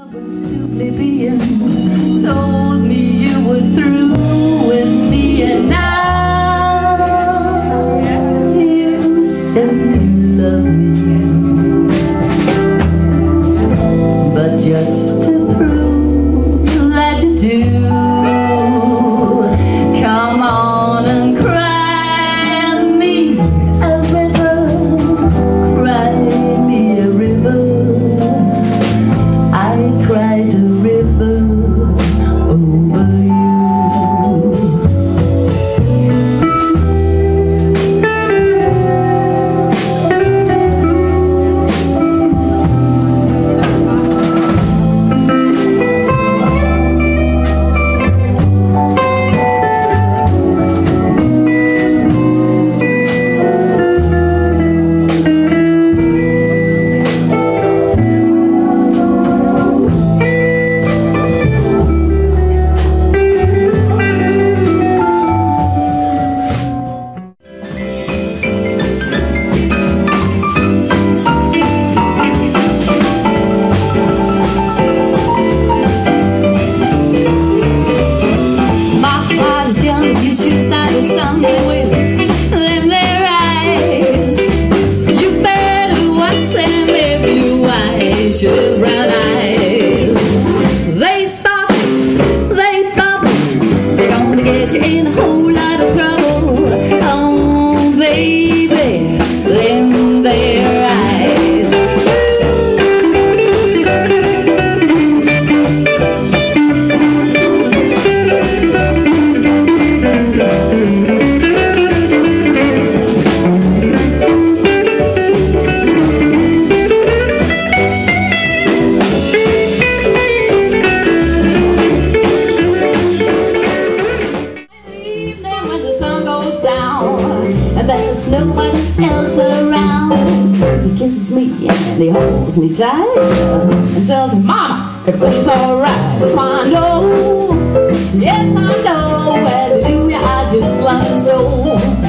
was to oblivion, told me you were through with me, and now you said you love me, but just to prove that you do, come on and cry me a river, cry me a river. I cried a river over you. You should start with something with them their eyes. You better watch them if you wise your brown eyes. They stop, they bump, they're gonna get you in a whole lot of trouble. Oh baby, them their eyes. And there's no one else around. He kisses me and he holds me tight and tells me, Mama, everything's alright. That's why I know, yes I know, hallelujah, I just love him so.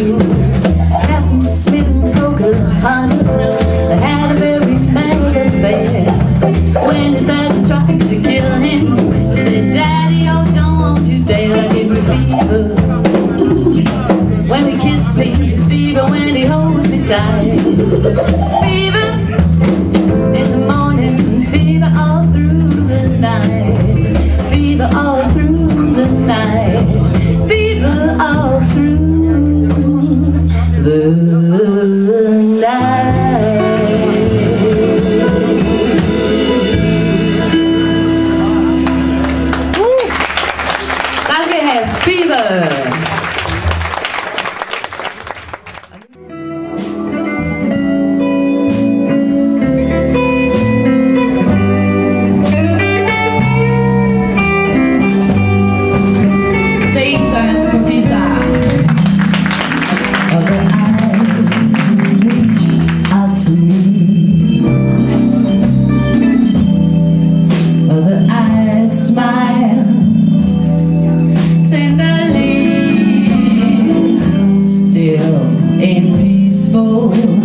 Captain Smith and Pocahontas had a very bad affair. When his daddy tried to kill him, she said, "Daddy, oh, don't you dare give me fever. When he kissed me, fever when he holds me tight. Fever in the morning, fever all through the night. Fever all through the night. Fever all through the night." Woo! Let's have fever. Tenderly, still and peaceful.